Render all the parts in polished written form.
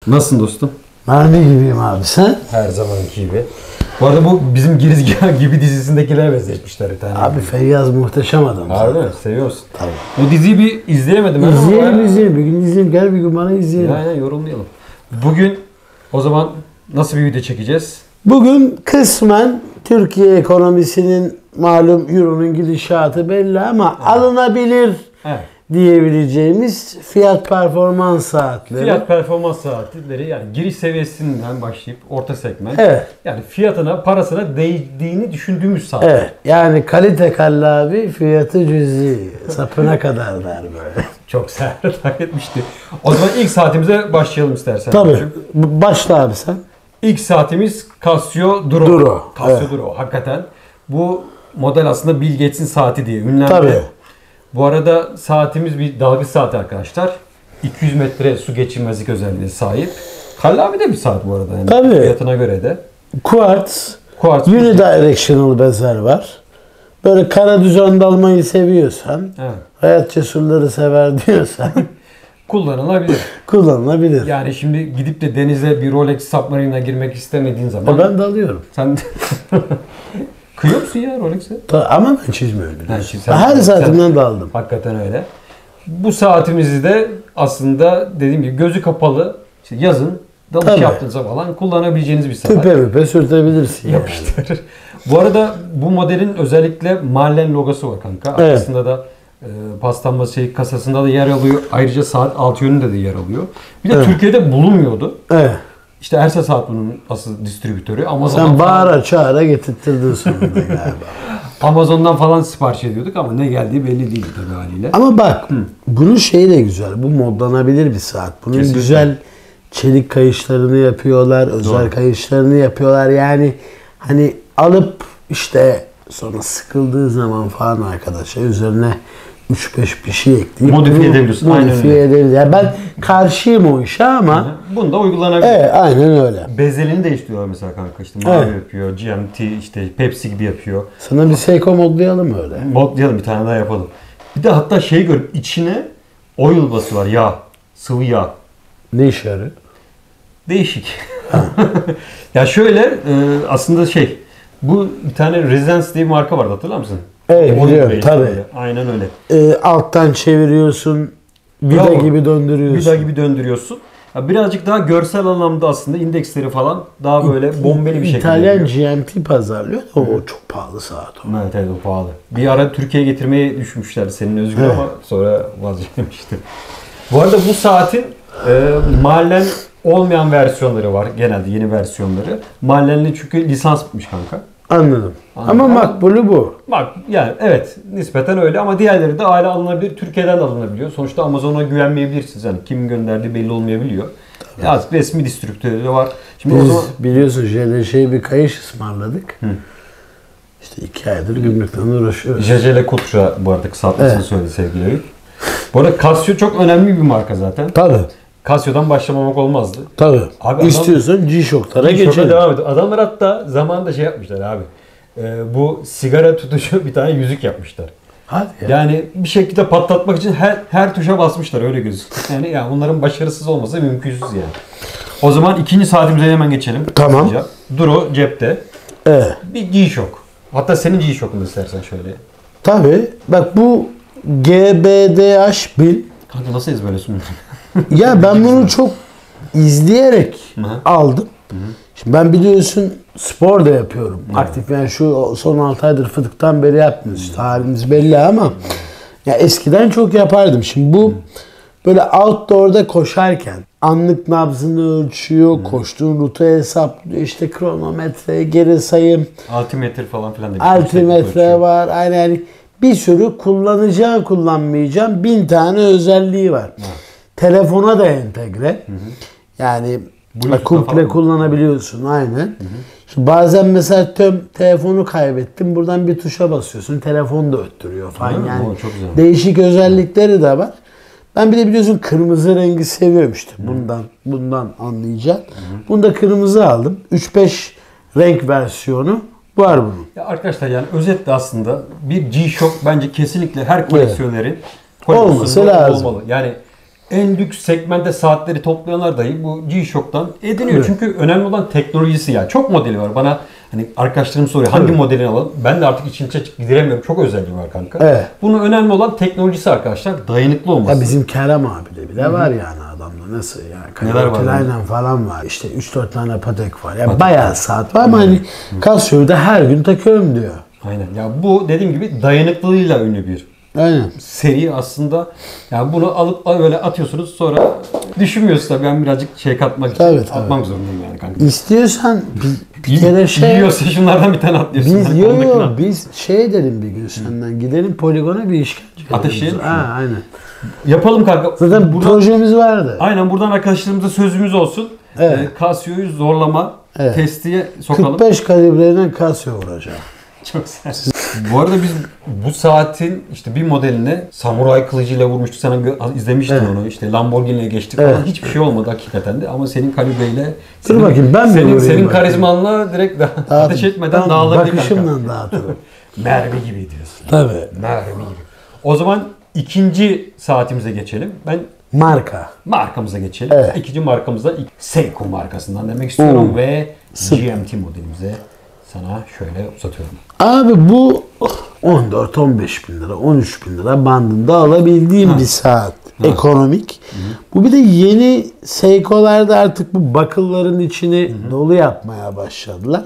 Nasılsın dostum? Mermi gibiyim abi, sen? Her zamanki gibi. Bu arada bu bizim Girizgah gibi dizisindekiler benzeşmişler bir tane. Abi Feyyaz muhteşem adam. Harbi mi? Seviyorsun. Tabii. O diziyi bir izleyemedim. İzleyelim. Bir gün izleyelim. Gel bir gün bana izleyelim. Ya yorumlayalım. Bugün o zaman nasıl bir video çekeceğiz? Bugün kısmen Türkiye ekonomisinin malum Euro'nun gidişatı belli ama alınabilir diyebileceğimiz fiyat performans saatleri. Fiyat performans saatleri, yani giriş seviyesinden başlayıp orta segment. Evet. Yani fiyatına, parasına değdiğini düşündüğümüz saat. Evet. Yani kalite kallabi, fiyatı cüzi. Sapına kadar der böyle. Çok sert hak etmişti. O zaman ilk saatimize başlayalım istersen. Tabii. Başla abi sen. İlk saatimiz Casio Duro. Casio Duro. Hakikaten bu model aslında Bill Gates'in saati diye ünlendi. Tabii. Bu arada saatimiz bir dalgıç saati arkadaşlar. 200 metre su geçirmezlik özelliğine sahip. Kallabi de bir saat bu arada. Yani tabii. Fiyatına göre de. Quartz. Unidirectional bezer var. Böyle kara düzen dalmayı seviyorsan, evet, hayat cesurları sever diyorsan kullanılabilir. Yani şimdi gidip de denize bir Rolex Submarine'a girmek istemediğin zaman... Ben dalıyorum. Sen kıyıyor musun ya Rolex'e? Ama ben çizmiyorum. Her saatimden daldım. Hakikaten öyle. Bu saatimizi de aslında dediğim gibi gözü kapalı, işte yazın dalış yaptığınızda falan kullanabileceğiniz bir saat. Tüpe sürtebilirsin. Yapıştırır. Bu arada bu modelin özellikle Marlen logosu var kanka. Arkasında da paslanma kasasında da yer alıyor. Ayrıca saat alt yönünde de yer alıyor. Bir de Türkiye'de bulunmuyordu. Evet. İşte Ersa Saat bunun asıl distribütörü. Sen bağıra çağıra getirttirdin sonunda galiba. Amazon'dan falan sipariş ediyorduk ama ne geldiği belli değil tabii haliyle. Ama bak bunun şeyi de güzel. Bu modlanabilir bir saat. Bunun kesinlikle güzel çelik kayışlarını yapıyorlar. Özel kayışlarını yapıyorlar. Yani hani alıp işte sonra sıkıldığı zaman falan arkadaşlar üzerine 3-5 bir şey ekleyip modifiye edebiliyorsun. Modifiye edebilirsin. Yani ben karşıyım o işe ama bunu da uygulanabilir. Evet, aynen öyle. Bezelini değiştiriyorlar mesela kanka, işte mavi yapıyor, GMT, işte Pepsi gibi yapıyor. Sana bir Seiko modlayalım öyle. Modlayalım, bir tane daha yapalım. Bir de hatta görüp içine oil basıyorlar, yağ, sıvı yağ. Ne işe yarıyor? Değişik. Ya şöyle aslında bu bir tane Residence diye bir marka vardı, hatırlar mısın? Evet, biliyorum tabii. Aynen öyle. Alttan çeviriyorsun, vida gibi döndürüyorsun. Vida gibi döndürüyorsun. Ya birazcık daha görsel anlamda aslında indeksleri falan daha böyle bombeli bir şekilde. İtalyan GMT pazarlıyor. O çok pahalı saat o. Evet o pahalı. Bir ara Türkiye'ye getirmeyi düşünmüşlerdi senin Özgür ama sonra vazgeçmişti. Bu arada bu saatin Marlen olmayan versiyonları var, genelde yeni versiyonları. Marlen'li çünkü lisans bitmiş kanka. Anladım. Ama makbulü bu. Bak yani evet, nispeten öyle ama diğerleri de aile alınabilir, Türkiye'den de alınabiliyor. Sonuçta Amazon'a güvenmeyebilirsiniz. Yani kimin gönderdiği belli olmayabiliyor. Artık resmi distribütörü var. Şimdi biz o zaman biliyorsun bir kayış ısmarladık. İşte 2 aydır gümrükten uğraşıyoruz. JJL Kutra bu arada kısaltmasını söyledi sevgili. Bu arada Casio çok önemli bir marka zaten. Tabii. Casio'dan başlamamak olmazdı. Tabii. Abi İstiyorsan G-Shock'lara geçelim. Devam ediyor. Adamlar hatta zamanında yapmışlar abi. Bu sigara tutucu bir tane yüzük yapmışlar. Hadi ya. Yani bir şekilde patlatmak için her tuşa basmışlar, öyle gözüküyor. Yani bunların başarısız olması mümkünsüz yani. O zaman ikinci saatimize hemen geçelim. Tamam. Hızlıca. Duro cepte. Evet. Bir G-Shock. Hatta senin G-Shock'unu istersen şöyle. Tabii. Bak bu GBDH1000. Kanka nasıl ezberliyorsun? Ya ben bunu çok izleyerek aldım. Şimdi ben biliyorsun spor da yapıyorum. Aktif, yani şu son 6 aydır fıtıktan beri yapmıyoruz. Halimiz belli ama ya eskiden çok yapardım. Şimdi bu böyle outdoor'da koşarken anlık nabzını ölçüyor, koştuğun rutu hesaplıyor, işte kronometre, geri sayım, altimetre falan filan da. Altimetre var. Yani bir sürü kullanmayacağım 1000 tane özelliği var. Telefona da entegre. Yani komple kullanabiliyorsun aynen. Şimdi bazen mesela telefonu kaybettim. Buradan bir tuşa basıyorsun. Telefon da öttürüyor falan. Yani değişik özellikleri de var. Ben bir de biliyorsun kırmızı rengi seviyorum işte. Bundan anlayacağım. Bunu da kırmızı aldım. 3-5 renk versiyonu var bunun. Ya arkadaşlar, yani özetle aslında bir G-Shock bence kesinlikle her koleksiyonerin olması lazım. olmalı. Yani en lüks segmente saatleri toplayanlar dahi bu G-Shock'tan ediniyor. Evet. Çünkü önemli olan teknolojisi ya. Çok modeli var. Bana hani arkadaşlarım soruyor hangi modelini alalım? Ben de artık içine giremiyorum. Çok özelliği var kanka. Evet. Bunun önemli olan teknolojisi arkadaşlar. Dayanıklı olması. Ya bizim Kerem abi de bile var yani adamda nasıl yani. Neler var Kaliforniya'yla falan var. İşte 3-4 tane Patek var. Yani bayağı saat var ama hani Casio'yu da her gün takıyorum diyor. Aynen. Ya bu dediğim gibi dayanıklılığıyla ünlü bir Aynen. seri aslında. Yani bunu alıp böyle atıyorsunuz sonra düşünmüyorsunuz tabii. Ben birazcık şey katmak için Tabii. atmak zorundayım yani kanka. İstiyorsan bir kere şey... Yiyorsa şunlardan bir tane atlıyorsun. Biz Hani ondakini at. biz şey edelim bir gün senden. Gidelim poligona bir işkence edelim. Ateşleyelim şunu. Ha, aynen. Yapalım kanka. Zaten Buradan- projemiz vardı. Aynen buradan arkadaşlarımıza sözümüz olsun. Evet. Casio'yu zorlama Evet. testiye sokalım. 45 kalibreyle Casio vuracağım. Çok güzel. Bu arada biz bu saatin işte bir modeline samuray kılıcıyla vurmuştuk. Sen izlemiştin Evet. onu. İşte Lamborghini'ye geçtik Evet. falan. Hiçbir şey olmadı hakikaten de. Ama senin kalibreyle Dur bakayım, ben mi vurayım senin bakayım? karizmanla direkt ateş etmeden dağılabilir kanka. Bakışımla dağıtırım. Mermi gibi diyorsun. Tabii. Mermi gibi. O zaman ikinci saatimize geçelim. Ben Marka. markamıza geçelim. Evet. İkinci markamıza Seiko markasından demek istiyorum ve Süper. GMT modelimize sana şöyle uzatıyorum. Abi bu 14-15 bin lira, 13 bin lira bandında alabildiğim bir saat. Ekonomik. Bu bir de yeni Seiko'larda artık bu bakılların içini dolu yapmaya başladılar.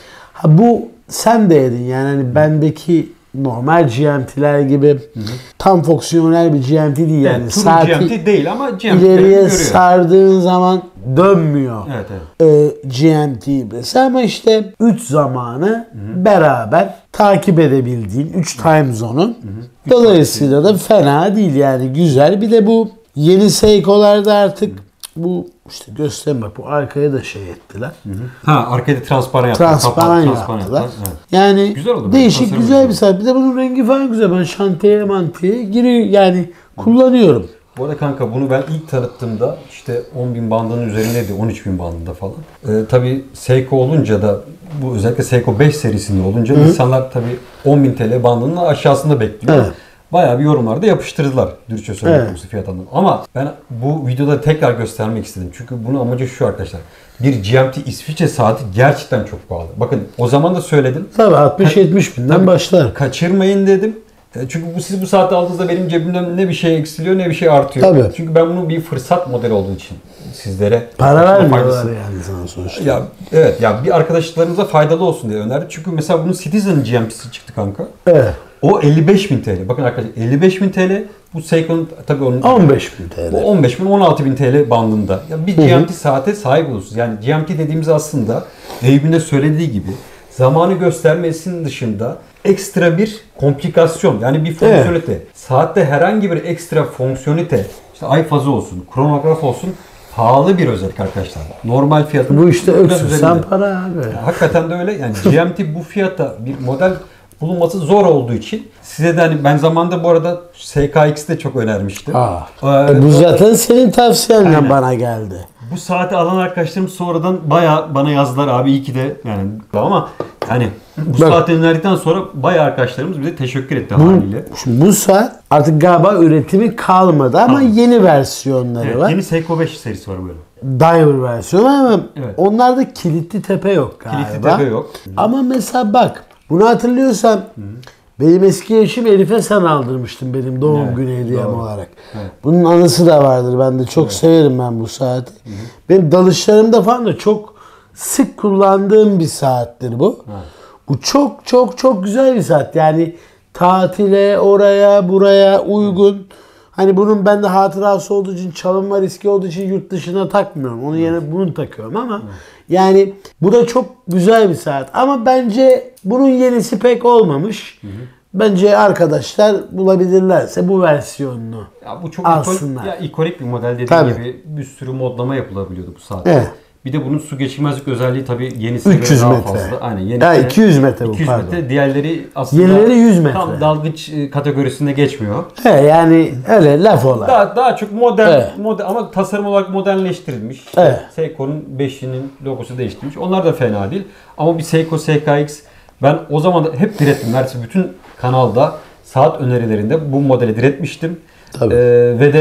Ha bu sen de yedin yani hani bendeki normal GMT'ler gibi tam fonksiyonel bir GMT değil yani. Yani True Saati GMT değil ama GMT ileriye görüyor. sardığın zaman dönmüyor. Evet evet. GMT mesela ama işte 3 zamanı beraber takip edebildiğin 3 time zone'un dolayısıyla da fena değil yani güzel. Bir de bu yeni Seiko'larda artık bu işte göstereyim bak bu arkaya da şey ettiler. Ha arkada transparan yaptılar. Transparan Transparan yaptılar. Evet. Yani Güzel oldu, değişik tasarım güzel bir güzel. saat. Bir de bunun rengi falan güzel. Ben şantiye mantiye giriyor yani kullanıyorum. Bu arada kanka bunu ben ilk tanıttığımda işte 10.000 bandının üzerindeydi. 13.000 bandında falan. Tabii Seiko olunca da bu özellikle Seiko 5 serisinde olunca insanlar tabii 10.000 TL bandının aşağısında bekliyor. Evet. Bayağı bir yorumlarda yapıştırdılar Dürçe Evet. konusu fiyatından. Ama ben bu videoda tekrar göstermek istedim. Çünkü bunun amacı şu arkadaşlar. Bir GMT İsviçre saati gerçekten çok pahalı. Bakın o zaman da söyledim. Tabii 60-70 binden Tabii. başlar. Kaçırmayın dedim. Çünkü siz bu saati aldığınızda benim cebimden ne bir şey eksiliyor ne bir şey artıyor. Tabii. Çünkü ben bunu bir fırsat modeli olduğu için sizlere Para faydası- vermiyorlar yani sana sonuçta. Ya evet ya bir arkadaşlarımıza faydalı olsun diye önerdim. Çünkü mesela bunun Citizen GMT'si çıktı kanka. Evet. O 55.000 TL. Bakın arkadaşlar 55.000 TL bu Seiko'nun tabii onun 15 bin TL. bu 15.000 16.000 TL bandında. Ya bir GMT saate sahip olursunuz. Yani GMT dediğimiz aslında Eyüp'ün de söylediği gibi zamanı göstermesinin dışında ekstra bir komplikasyon yani bir fonksiyonite. Saatte herhangi bir ekstra fonksiyonite işte ay fazı olsun, kronograf olsun pahalı bir özellik arkadaşlar. Normal fiyatı Bu işte biraz öksüz üzerinde. sen para abi. Hakikaten de öyle. Yani GMT bu fiyata bir model bulunması zor olduğu için size de hani ben zamanında bu arada SKX'i de çok önermiştim. Bu zaten senin tavsiyenle Aynen. bana geldi. Bu saati alan arkadaşlarım sonradan bayağı bana yazdılar abi iyi ki de yani ama yani bu Bak. saati önerdikten sonra bayağı arkadaşlarımız bize teşekkür etti haliyle. Şimdi bu saat artık galiba üretimi kalmadı ama yeni versiyonları Evet, var. yeni Seiko 5 serisi var böyle. Diver versiyonu ama Evet. onlarda kilitli tepe yok galiba. Kilitli tepe yok. Ama mesela bak bunu hatırlıyorsan benim eski eşim Elif'e sen aldırmıştın benim doğum Evet, günü hediyem doğru. olarak. Evet. Bunun anısı da vardır. Ben de çok severim ben bu saati. Benim dalışlarımda falan da çok sık kullandığım bir saattir bu. Bu çok çok çok güzel bir saat. Yani tatile, oraya, buraya uygun. Hani bunun bende hatırası olduğu için, çalınma riski olduğu için yurt dışına takmıyorum. Onun yerine bunu takıyorum ama yani bu da çok güzel bir saat. Ama bence bunun yenisi pek olmamış. Bence arkadaşlar bulabilirlerse bu versiyonunu Ya bu çok alsınlar. ikonik bir model dediğim Tabii. gibi bir sürü modlama yapılabiliyordu bu saatte. Evet. Bir de bunun su geçirmezlik özelliği tabii yenisi 300 daha metre. fazla. Aynen yenisi. Ya 200 metre bu 200 pardon. metre. Diğerleri aslında Yenileri 100 metre. tam dalgıç kategorisinde geçmiyor. He, yani öyle laf olarak. Daha çok modern, Evet. ama tasarım olarak modernleştirilmiş. Evet. Seiko'nun 5'inin logosu değiştirilmiş. Onlar da fena değil. Ama bir Seiko SKX ben o zaman da hep direttim. Neredeyse bütün kanalda saat önerilerinde bu modele diretmiştim. Tabii. Ve de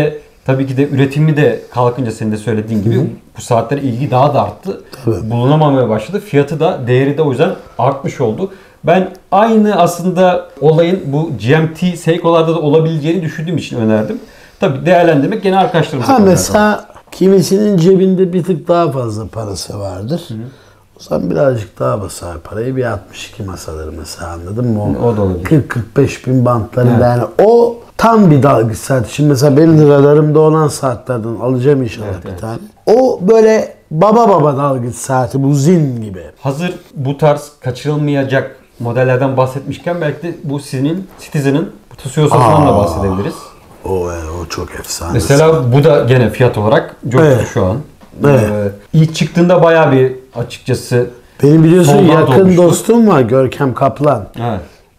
Tabii ki de üretimi de kalkınca senin de söylediğin gibi bu saatlere ilgi daha da arttı. Tabii. Bulunamamaya başladı. Fiyatı da, değeri de o yüzden artmış oldu. Ben aynı aslında olayın bu GMT Seiko'larda da olabileceğini düşündüğüm için önerdim. Tabii değerlendirmek gene arkadaşlarımıza kalıyor. Mesela kimisinin cebinde bir tık daha fazla parası vardır. O zaman birazcık daha basar parayı. Bir 62 masaları mesela, anladın mı? O da olabilir. 40-45 bin bantlarında yani o tam bir dalgıç saati. Şimdi mesela benim radarımda olan saatlerden alacağım inşallah bir tane. O böyle baba dalgıç saati, bu zin gibi. Hazır bu tarz kaçırılmayacak modellerden bahsetmişken belki de bu Citizen'ın Tusiosa'sından da bahsedebiliriz. O çok efsane. Mesela bu da gene fiyat olarak coştu şu an. İlk çıktığında bayağı bir açıkçası benim biliyorsun soldan yakın dolmuştu. dostum var, Görkem Kaplan. Evet.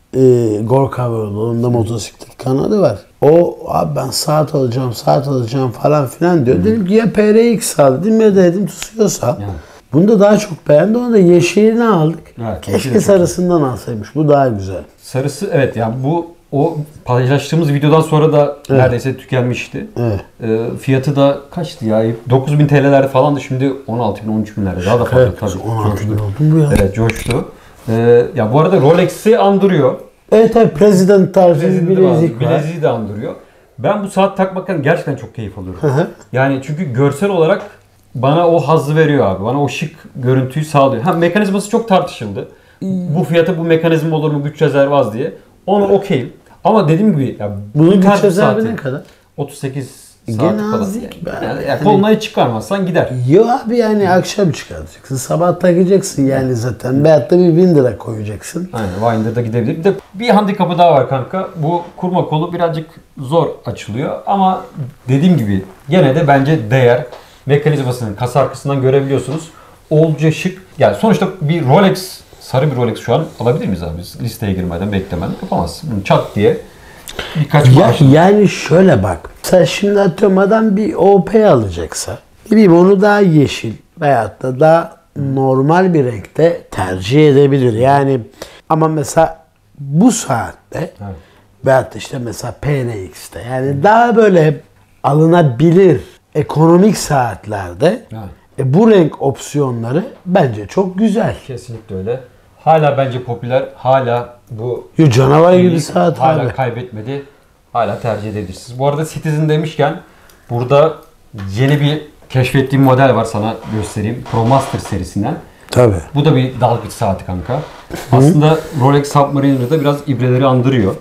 Gorka World, onun da motosiklet kanalı var. O abi ben saat alacağım falan filan diyor. Dedim ki ya PRX al dedim ya da dedim Tusiosa. Bunu da daha çok beğendi. Onu da yeşilini aldık. Evet, Keşke sarısından alsaymış. Bu daha güzel. Sarısı evet yani bu o paylaştığımız videodan sonra da neredeyse tükenmişti. Evet. Fiyatı da kaçtı ya? 9.000 TL'lerde falandı, şimdi 16.000 13.000'lerde daha da fazla Evet, tabii. 16 bin oldu bu ya. Evet, coştu. Ya bu arada Rolex'i andırıyor. Evet, President tarzı bir bilezik var. Bileziği de andırıyor. Ben bu saat takmaktan gerçekten çok keyif alıyorum. Hı. Yani çünkü görsel olarak bana o hazzı veriyor abi. Bana o şık görüntüyü sağlıyor. Mekanizması çok tartışıldı. Bu fiyata bu mekanizma olur mu güç rezervi az diye. Onu okeyim. Ama dediğim gibi ya, Bunun tarz güç bir rezervi saati, ne kadar? 38 saat Gene falan. az değil ki be. Yani kolunayı çıkarmazsan gider. Yok abi, yani akşam çıkaracaksın. Sabah takacaksın yani zaten. Veyahut da bir 1000 lira koyacaksın. Aynen, Winder'da gidebilir. Bir de bir handikapı daha var kanka. Bu kurma kolu birazcık zor açılıyor. Ama dediğim gibi gene de bence değer. Mekanizmasının kasa arkasından görebiliyorsunuz. Oldukça şık. Yani sonuçta bir Rolex, sarı bir Rolex şu an alabilir miyiz abi? Biz listeye girmeden, beklemeden yapamazsın. Bunu çat diye birkaç maaş. Yani şöyle bak. Sen şimdi atıyorum adam bir OP alacaksa, ne bileyim onu daha yeşil veyahut da daha normal bir renkte tercih edebilir. Yani ama mesela bu saatte veyahut da işte mesela PRX'te yani daha böyle alınabilir ekonomik saatlerde bu renk opsiyonları bence çok güzel. Kesinlikle öyle. Hala bence popüler. Hala bu Canavar gibi saat hala abi. kaybetmedi. Hala tercih edebilirsiniz. Bu arada Citizen demişken burada yeni bir keşfettiğim model var, sana göstereyim. Pro Master serisinden. Tabii. Bu da bir dalgıç saati kanka. Aslında Rolex Submariner'da biraz ibreleri andırıyor.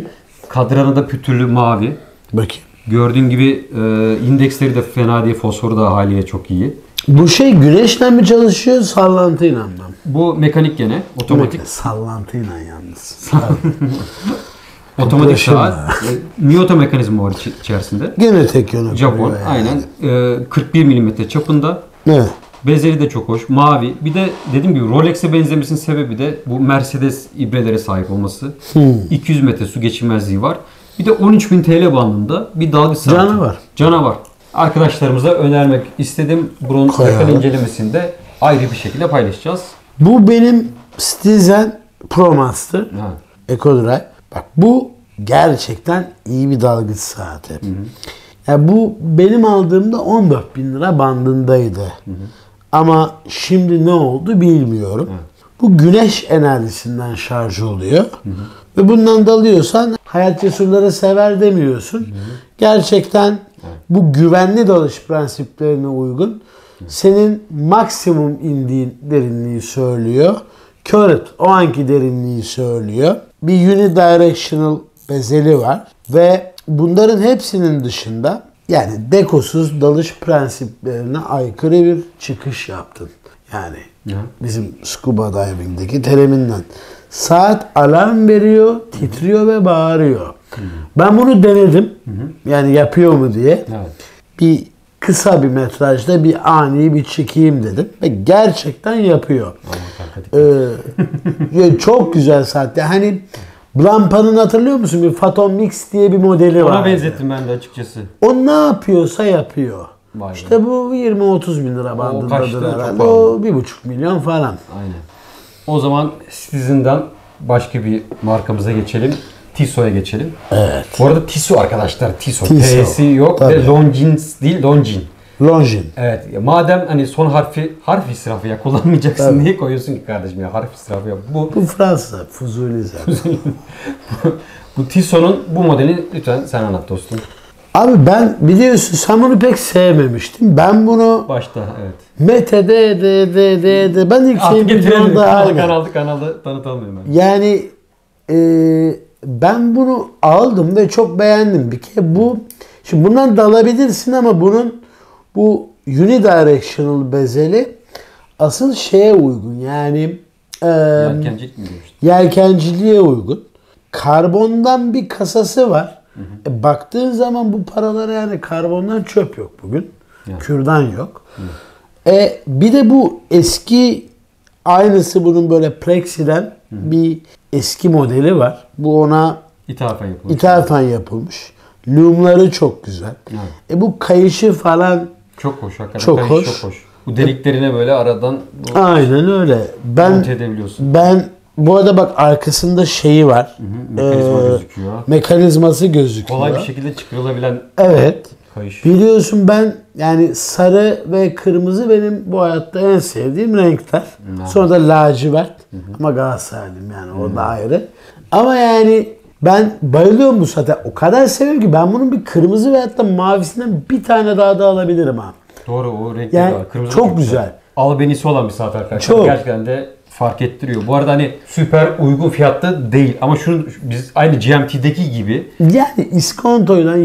Kadranı da pütürlü mavi. Bakayım. Gördüğün gibi indeksleri de fena değil. Fosforu da haliyle çok iyi. Bu şey güneşle mi çalışıyor, sallantıyla mı? Bu mekanik gene. Otomatik. Sallantıyla yalnız. Otomatik saat. Miyota mekanizma var içerisinde. Gene tek yöne Japon. koyuyor yani. Aynen. 41 mm çapında. Evet. Bezeli de çok hoş. Mavi. Bir de dediğim gibi Rolex'e benzemesinin sebebi de bu Mercedes ibrelere sahip olması. 200 metre su geçirmezliği var. Bir de 13.000 TL bandında bir dalgıç saati. Canavar. Arkadaşlarımıza önermek istedim. Bunun yakın incelemesini de ayrı bir şekilde paylaşacağız. Bu benim Citizen Pro Master EcoDrive. Bak bu gerçekten iyi bir dalgıç saati. Yani bu benim aldığımda 14.000 lira bandındaydı. Ama şimdi ne oldu bilmiyorum. Bu güneş enerjisinden şarj oluyor. Ve bundan dalıyorsan hayat cesurları sever demiyorsun. Gerçekten bu güvenli dalış prensiplerine uygun. Senin maksimum indiğin derinliği söylüyor. Current o anki derinliği söylüyor. Bir unidirectional bezeli var. Ve bunların hepsinin dışında yani dekosuz dalış prensiplerine aykırı bir çıkış yaptın. Yani bizim scuba diving'deki teriminden. Saat alarm veriyor, titriyor ve bağırıyor. Ben bunu denedim. Yani yapıyor mu diye. Bir kısa bir metrajda bir ani bir çekeyim dedim. Ve gerçekten yapıyor. Çok güzel saat. Hani Blancpain'ın hatırlıyor musun? Bir Phantom Mix diye bir modeli var. Ona benzettim ben de açıkçası. O ne yapıyorsa yapıyor. Vay be. İşte bu 20-30 bin lira bandındadır herhalde. O 1,5 milyon falan. Aynen. O zaman Citizen'dan başka bir markamıza geçelim. Tissot'a geçelim. Evet. Bu arada Tissot arkadaşlar. Tissot. Tissot. T'si yok Tabii. ve Longines değil Longines. Longines. Evet. Ya madem hani son harf israfı ya kullanmayacaksın Tabii. niye koyuyorsun ki kardeşim ya harf israfı ya. Bu Fransa. Fuzuli zaten. Bu Tissot'un bu modelini lütfen sen anlat dostum. Abi ben biliyorsun sen bunu pek sevmemiştim. Ben bunu Başta evet. Mete'de de ben ilk Artık getirelim. videomda Kanalı tanıtalım hemen. yani ben bunu aldım ve çok beğendim. Bir kere bu şimdi bundan da alabilirsin ama bunun bu unidirectional bezeli asıl şeye uygun. Yani Yelkencilik mi demiştin? yelkenciliğe uygun. Karbondan bir kasası var. Baktığın zaman bu paralara yani karbondan çöp yok bugün. Yani. Kürdan yok. Bir de bu eski aynısı bunun böyle plexiden bir eski modeli var. Bu ona ithafen yapılmış. Loom'ları çok güzel. Evet. Bu kayışı falan Çok hoş hakikaten. çok Kayış hoş. Çok hoş. Bu deliklerine böyle aradan Aynen öyle. monte edebiliyorsun. Ben bu arada bak arkasında şeyi var. Mekanizma gözüküyor. Mekanizması gözüküyor. Kolay bir şekilde çıkarılabilen Evet. kayış. Biliyorsun ben yani sarı ve kırmızı benim bu hayatta en sevdiğim renkler. Sonra da lacivert. Ama Galatasaraylıyım yani o da ayrı. Ama yani ben bayılıyorum bu saate. O kadar seviyorum ki ben bunun bir kırmızı ve hatta mavisinden bir tane daha da alabilirim ha. Doğru o renkleri Yani var. Kırmızı çok güzel. Albenisi olan bir saat arkadaşlar. Çok. Gerçekten de fark ettiriyor. Bu arada hani süper uygun fiyatlı değil ama şunu biz aynı GMT'deki gibi Yani iskontoyla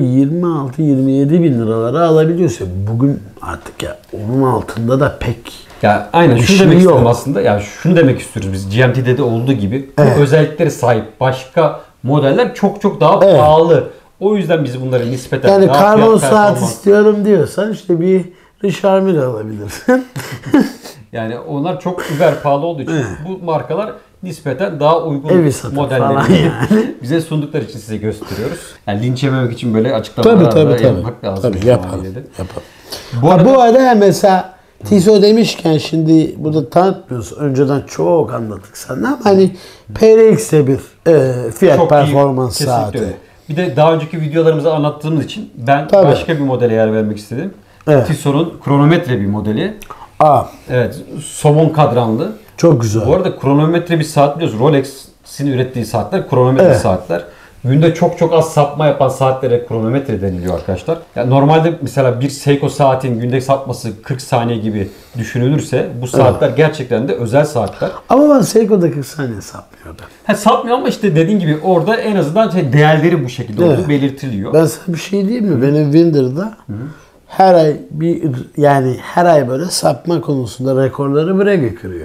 26-27 bin liralara alabiliyorsun. Bugün artık ya onun altında da pek ya aynen bir şunu şey demek yok. istedim aslında. Yani şunu demek istiyoruz biz GMT'de de olduğu gibi Evet. bu özelliklere sahip başka modeller çok daha Evet. pahalı. O yüzden biz bunları nispeten yani daha karbon fiyat saat performans- istiyorum diyorsan işte bir Richard Mille alabilirsin. Yani onlar çok über pahalı olduğu için bu markalar nispeten daha uygun Evi satır falan modelleri yani. bize sundukları için size gösteriyoruz. Yani linç yememek için böyle açıklamalar da yapmak lazım. Tabii yapalım. Bu arada Bu arada mesela Tissot demişken şimdi burada tanıtmıyoruz. Önceden çok anlattık sana ama hani PRX'de bir fiyat çok performans kesinlikle saati. öyle. Bir de daha önceki videolarımızı anlattığımız için ben Tabii. başka bir modele yer vermek istedim. Evet. Tissot'un kronometre bir modeli. Aa, Evet, somon kadranlı. çok güzel. Bu arada kronometre bir saat biliyoruz. Rolex'in ürettiği saatler kronometre Evet. saatler. Günde çok az sapma yapan saatlere kronometre deniliyor arkadaşlar. Yani normalde mesela bir Seiko saatin günde sapması 40 saniye gibi düşünülürse bu saatler gerçekten de özel saatler. Ama ben Seiko'da 40 saniye sapmıyordu. Sapmıyor ama işte dediğin gibi orada en azından değerleri bu şekilde olduğu Evet. belirtiliyor. Ben sana bir şey diyeyim mi? Benim Winder'da her ay her ay böyle sapma konusunda rekorları Brege kırıyor.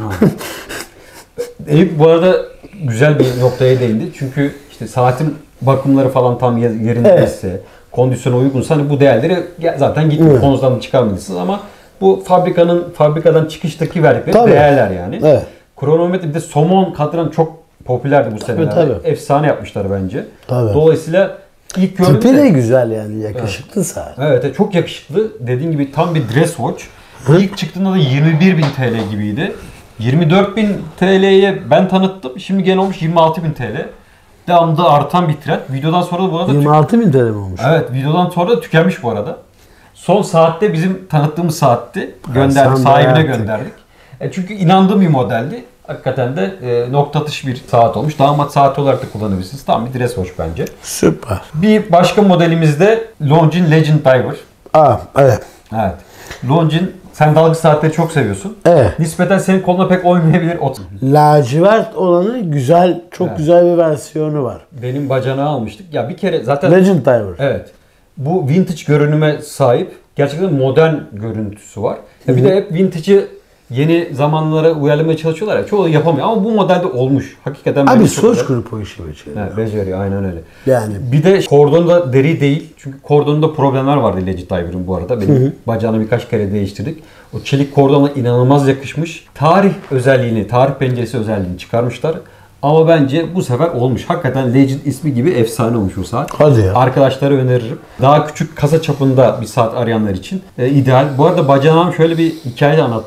Eyüp bu arada güzel bir noktaya değindi. Çünkü işte saatin bakımları falan tam yerindeyse, kondisyona uygunsa hani bu değerleri zaten gitmiyor. Konusdan çıkarmalısınız ama bu fabrikadan çıkıştaki verdikleri Tabii. değerler yani. Evet. Kronometre bir de somon kadran çok popülerdi bu senelerde. tabii. Efsane yapmışlar bence. Tabii. Dolayısıyla ilk gördüğümde Tipi de güzel yani yakışıklı saat. evet, çok yakışıklı. Dediğin gibi tam bir dress watch. İlk çıktığında da 21.000 TL gibiydi. 24.000 TL'ye ben tanıttım. Şimdi gene olmuş 26.000 TL. Devamlı artan bir trend. Videodan sonra da bu arada 26 bin TL mi olmuş? evet, videodan sonra da tükenmiş bu arada. Son saatte bizim tanıttığımız saatti. Gönderdik, sen sahibine bayağı gönderdik. Çünkü inandığım bir modeldi. Hakikaten de nokta atışı bir saat olmuş. Damat saati olarak da kullanabilirsiniz. Tam bir dress watch bence. Süper. Bir başka modelimiz de Longines Legend Diver. Evet. Evet. Longines, sen dalgıç saatleri çok seviyorsun. Evet. Nispeten senin koluna pek oymayabilir. Lacivert olanı güzel, çok güzel bir versiyonu var. Benim bacanağı almıştık. Ya bir kere zaten Legend Diver. evet. Bu vintage görünüme sahip. Gerçekten modern görüntüsü var. Bir de hep vintage'ı yeni zamanlara uyarlamaya çalışıyorlar ya. Çoğu yapamıyor ama bu modelde olmuş. Hakikaten Abi bence çok Soç güzel. grup o işi beceriyor. Evet, beceriyor aynen öyle. Yani Bir de kordonu da deri değil. Çünkü kordonunda problemler vardı Legend Diver'ın bu arada. Benim bacağını birkaç kere değiştirdik. O çelik kordonla inanılmaz yakışmış. Tarih penceresi özelliğini çıkarmışlar. Ama bence bu sefer olmuş. Hakikaten Legend ismi gibi efsane olmuş bu saat. Hadi ya. Arkadaşlara öneririm. Daha küçük kasa çapında bir saat arayanlar için ideal. Bu arada bacanağım şöyle bir hikaye anlattı.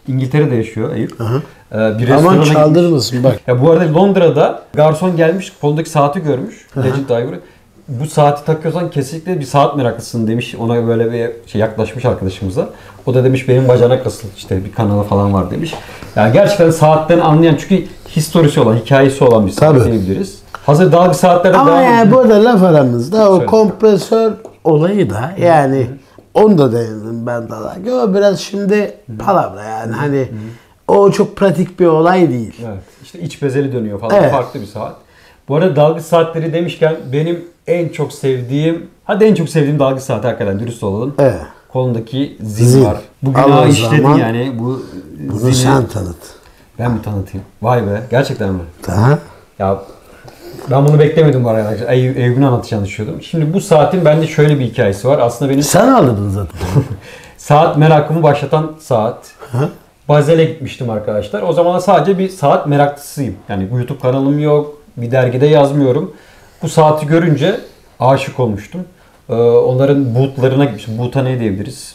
İngiltere'de yaşıyor Eyüp. Bir Aman restorana çaldırmasın bak. Ya bu arada Londra'da garson gelmiş, kolundaki saati görmüş. Legend Diver'ı. Bu saati takıyorsan kesinlikle bir saat meraklısın demiş. Ona böyle bir şey yaklaşmış arkadaşımıza. O da demiş benim bacanak asıl işte bir kanalı falan var demiş. Yani gerçekten saatten anlayan çünkü historisi olan, hikayesi olan bir saat diyebiliriz. Hazır dalga saatlerden Ama yani burada laf aramızda o Söyle. kompresör olayı da yani onu da denedim ben de. O biraz şimdi palavra yani hani o çok pratik bir olay değil. Evet. İşte iç bezeli dönüyor falan. Farklı bir saat. Bu arada dalgıç saatleri demişken benim en çok sevdiğim dalgıç saati hakikaten dürüst olalım. Evet. Kolundaki zil var. Bu günahı işledin yani. Bunu zili sen tanıt. ben mi tanıtayım? Vay be. Gerçekten mi? Daha. Ya ben bunu beklemedim bu arada. Eyüp'ün anlatacağını düşünüyordum. Şimdi bu saatin bende şöyle bir hikayesi var. Aslında benim Sen aldın zaten. saat merakımı başlatan saat. Bazel'e gitmiştim arkadaşlar. O zaman sadece bir saat meraklısıyım. Yani bu YouTube kanalım yok. Bir dergide yazmıyorum. Bu saati görünce aşık olmuştum. Onların bootlarına gitmiştim. Boot'a ne diyebiliriz?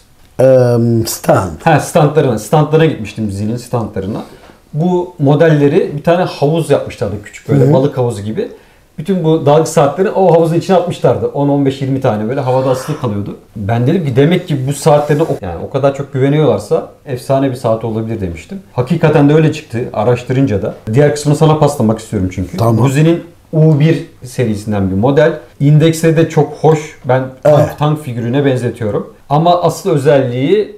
Stand. Standlarına gitmiştim Zil'in standlarına. Bu modelleri bir tane havuz yapmışlardı küçük böyle balık havuzu gibi. Bütün bu dalgıç saatleri o havuzun içine atmışlardı. 10-15-20 tane böyle havada asılı kalıyordu. Ben dedim ki demek ki bu saatlerine o kadar çok güveniyorlarsa efsane bir saat olabilir demiştim. Hakikaten de öyle çıktı araştırınca da. Diğer kısmını sana paslamak istiyorum çünkü. Tamam. Bu Zil'in U1 serisinden bir model. İndeksleri de çok hoş. Ben tank figürüne benzetiyorum. Ama asıl özelliği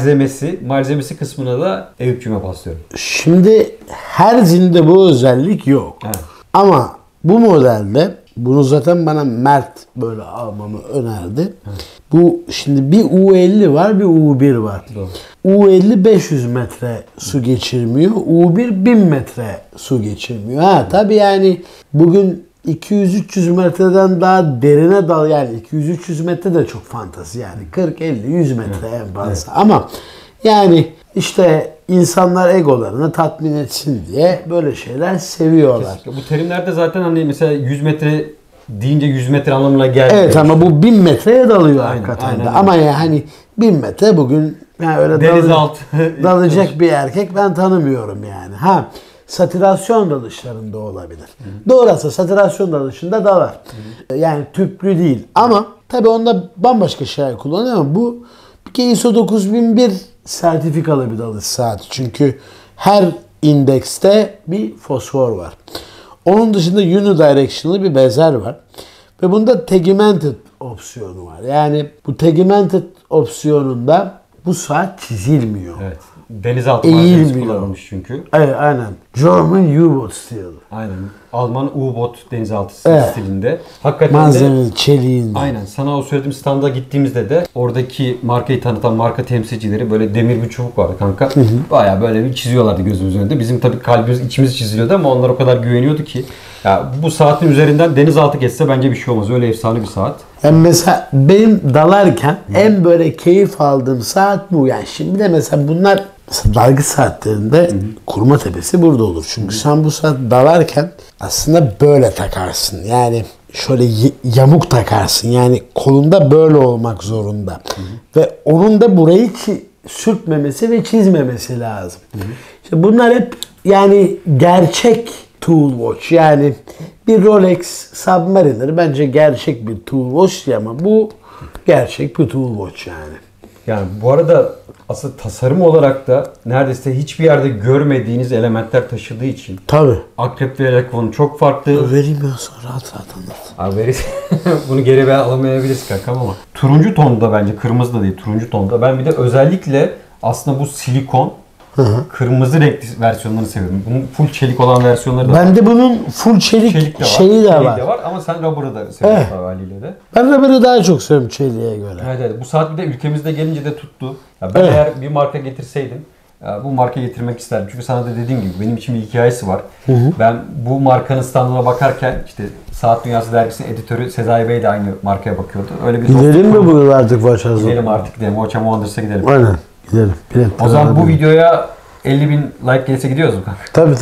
malzemesi kısmına da Eyüp'cüme paslıyorum. Şimdi her zilde bu özellik yok. Evet. Ama bu modelde bunu zaten bana Mert böyle almamı önerdi. Bu şimdi bir U50 var, bir U1 var. Doğru. U50 500 metre su geçirmiyor. U1 1000 metre su geçirmiyor. Tabii yani bugün 200-300 metreden daha derine dal yani 200-300 metre de çok fantezi yani 40-50-100 metre en fazla. Ama yani işte insanlar egolarını tatmin etsin diye böyle şeyler seviyorlar. Kesinlikle. Bu terimlerde zaten hani mesela 100 metre deyince 100 metre anlamına gelmiyor. Evet ama bu 1000 metreye dalıyor Aynen, hakikaten de. aynen. Ama yani hani 1000 metre bugün yani öyle Denizaltı. dalacak bir erkek ben tanımıyorum yani. Satürasyon dalışlarında olabilir. Doğrusu satürasyon dalışında dalar. Yani tüplü değil. Ama tabii onda bambaşka şeyler kullanıyor ama bu bir kere ISO 9001 sertifikalı bir dalış saati. Çünkü her indekste bir fosfor var. Onun dışında unidirection'lı bir bezer var. Ve bunda tegimented opsiyonu var. Yani bu tegimented opsiyonunda bu saat çizilmiyor. Evet. Denizaltı malzemesi kullanılmış çünkü. Evet, aynen. German U-boat steel. Aynen. Alman U-boat denizaltı Evet. stilinde. Hakikaten Malzeme çeliğinden. aynen. Sana o söylediğim standa gittiğimizde de oradaki markayı tanıtan marka temsilcileri böyle demir bir çubuk vardı kanka. Bayağı böyle bir çiziyorlardı gözümüzün önünde. Bizim tabii kalbimiz, içimiz çiziliyordu ama onlar o kadar güveniyordu ki. Ya bu saatin üzerinden denizaltı geçse bence bir şey olmaz. Öyle efsane bir saat. Yani mesela benim dalarken en böyle keyif aldığım saat bu. Yani şimdi de mesela bunlar dalgıç saatlerinde kurma tepesi burada olur. Çünkü sen bu saat dalarken aslında böyle takarsın. Yani şöyle yamuk takarsın. Yani kolunda böyle olmak zorunda. Ve onun da burayı sürtmemesi ve çizmemesi lazım. İşte bunlar hep yani gerçek tool watch. Yani bir Rolex Submariner bence gerçek bir tool watch ama bu gerçek bir tool watch yani. Yani bu arada asıl tasarım olarak da neredeyse hiçbir yerde görmediğiniz elementler taşıdığı için. Tabii. Akrep ve Yelekon çok farklı. Vereyim ben sonra rahat anlat. Abi bunu geri alamayabiliriz kankam ama. Turuncu tonda bence, kırmızı da değil, turuncu tonda. Ben bir de özellikle aslında bu silikon kırmızı renkli versiyonlarını seviyorum. Bunun full çelik olan versiyonları da var. Bende bunun full çelik Çelik de var. şeyi de çelik var. de var ama sen rubber'ı da seviyorsun haliyle de. Ben rubber'ı daha çok seviyorum çeliğe göre. Evet. Bu saat bir de ülkemizde gelince de tuttu. Ya ben eğer bir marka getirseydim bu marka getirmek isterdim. Çünkü sana da dediğim gibi benim için bir hikayesi var. Ben bu markanın standına bakarken işte Saat Dünyası dergisinin editörü Sezai Bey de aynı markaya bakıyordu. Öyle bir Gidelim mi bu yıl artık Watch Gidelim artık gidelim. Watch Wonders'a gidelim. Aynen. Gidelim. O zaman bu videoya 50.000 like gelirse gidiyoruz mu kanka? Tabii.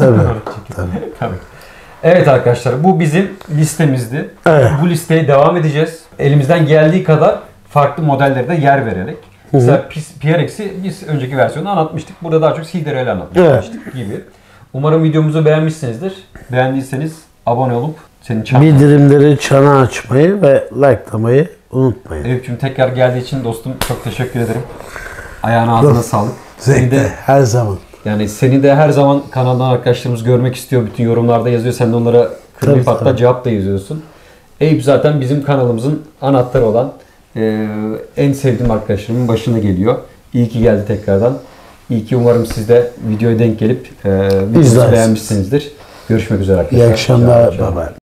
Tabii. Evet arkadaşlar bu bizim listemizdi. Evet. Bu listeye devam edeceğiz. Elimizden geldiği kadar farklı modellere de yer vererek. Mesela PRX'i biz önceki versiyonda anlatmıştık. Burada daha çok Sildere'yle anlatmıştık gibi. Umarım videomuzu beğenmişsinizdir. Beğendiyseniz abone olup senin bildirimleri, çana açmayı ve likelamayı unutmayın. Eyüp'cüğüm tekrar geldiği için dostum çok teşekkür ederim. Ayağına ağzına sağlık. Zevkle, her zaman. Yani seni de her zaman kanaldan arkadaşlarımız görmek istiyor. Bütün yorumlarda yazıyor. Sen de onlara kırmayıp hatta cevap da yazıyorsun. Eyüp zaten bizim kanalımızın anahtarı olan en sevdiğim arkadaşlarımın başına geliyor. İyi ki geldi tekrardan. İyi ki umarım siz de videoya denk gelip videomuzu beğenmişsinizdir. Görüşmek üzere arkadaşlar. İyi akşamlar. Bye bye.